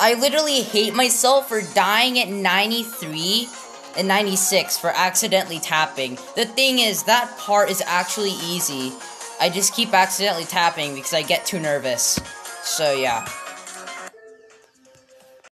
I literally hate myself for dying at 93 and 96 for accidentally tapping. The thing is, that part is actually easy. I just keep accidentally tapping because I get too nervous. So yeah.